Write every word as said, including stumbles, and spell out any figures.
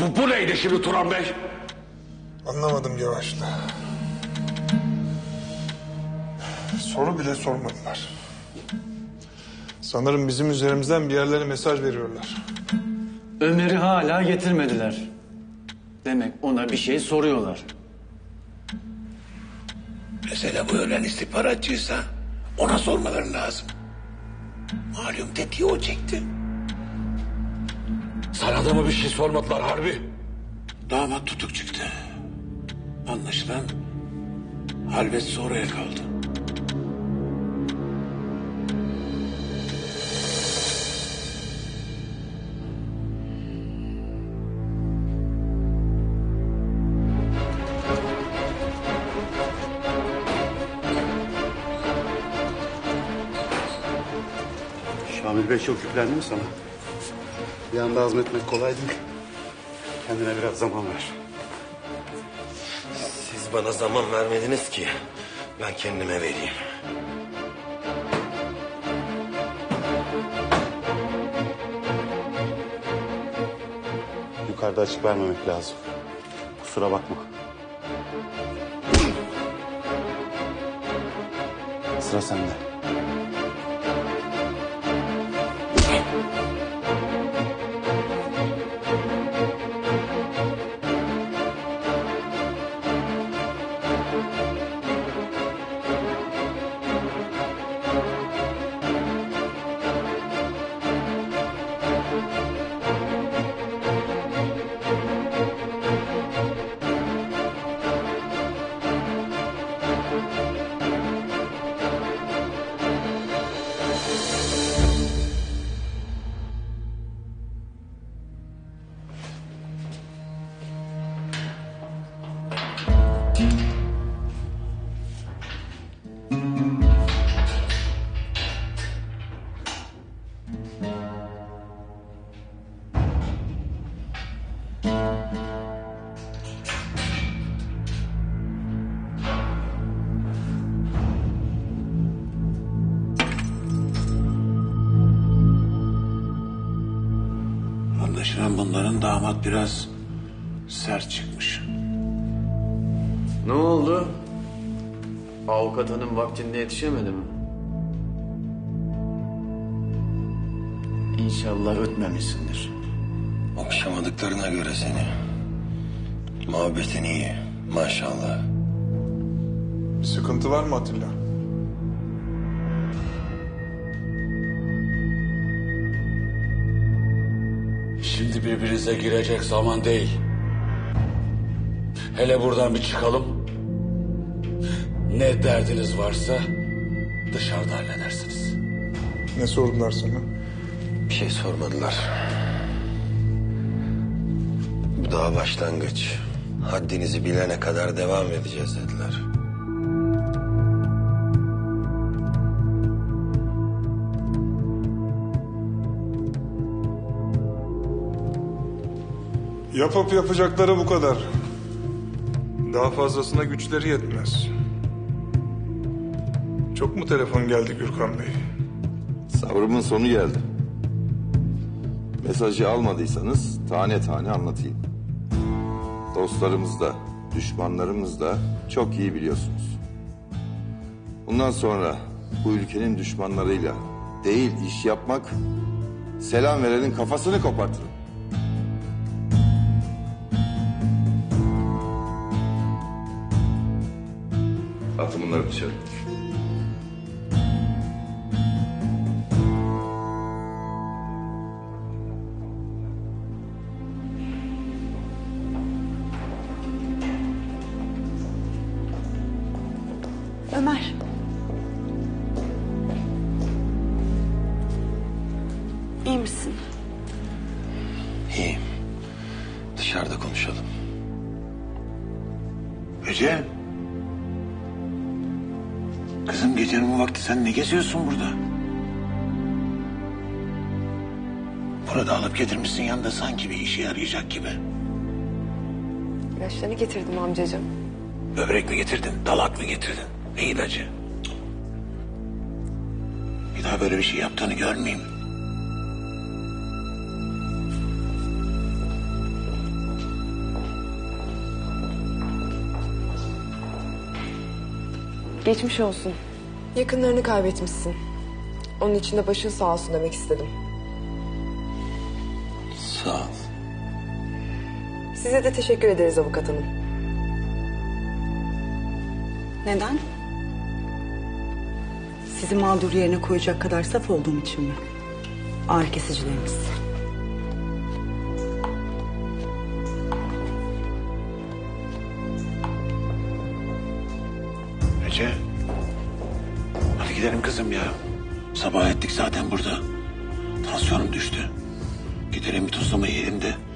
Bu, bu neydi şimdi Turan Bey? Anlamadım yavaşla. Soru bile sormadılar. Sanırım bizim üzerimizden bir yerlere mesaj veriyorlar. Ömer'i hala getirmediler. Demek ona bir şey soruyorlar. Mesele bu ölen istihbaratçıysa ona sormaları lazım. Malum tetiği o çekti. Sana da mı bir şey sormadılar Harbi? Damat tutuk çıktı. Anlaşılan halvet sonraya kaldı. Şamil Bey çok yüklendi mi sana? Bir anda azmetmek kolay değil. Kendine biraz zaman ver. Siz bana zaman vermediniz ki ben kendime vereyim. Yukarıda açık vermemek lazım. Kusura bakma. Sıra sende. Anlaşılan bunların damat biraz sert çıkmış. Ne oldu? Avukat hanım vaktinde yetişemedi mi? İnşallah ötmemişsindir. Okşamadıklarına göre seni. Muhabbetin iyi maşallah. Bir sıkıntı var mı Atilla? Şimdi birbirinize girecek zaman değil. Hele buradan bir çıkalım. Ne derdiniz varsa dışarıda halledersiniz. Ne sordular sana? Bir şey sormadılar. Bu daha başlangıç. Haddinizi bilene kadar devam edeceğiz dediler. Yapıp yapacakları bu kadar. Daha fazlasına güçleri yetmez. Çok mu telefon geldi Gürkan Bey? Sabrımın sonu geldi. Mesajı almadıysanız tane tane anlatayım. Dostlarımız da, düşmanlarımız da çok iyi biliyorsunuz. Bundan sonra bu ülkenin düşmanlarıyla değil iş yapmak, selam verenin kafasını kopartırım. Atın bunları dışarı. Ömer. İyi misin? İyiyim. Dışarıda konuşalım. Ece. Kızım gecenin bu vakti sen ne geziyorsun burada? Burada alıp getirmişsin yanında sanki bir işe yarayacak gibi. İlaçlarını getirdim amcacığım. Böbrek mi getirdin, dalak mı getirdin? Ne ilacı? Bir daha böyle bir şey yaptığını görmeyeyim. Geçmiş olsun. Yakınlarını kaybetmişsin. Onun için de başın sağ olsun demek istedim. Sağ ol. Size de teşekkür ederiz avukat hanım. Neden? Sizi mağdur yerine koyacak kadar saf olduğum için mi? Ağrı kesicileriniz. Ece. Hadi gidelim kızım ya. Sabah ettik zaten burada. Tansiyonum düştü. Gidelim bir tuzlama yiyelim de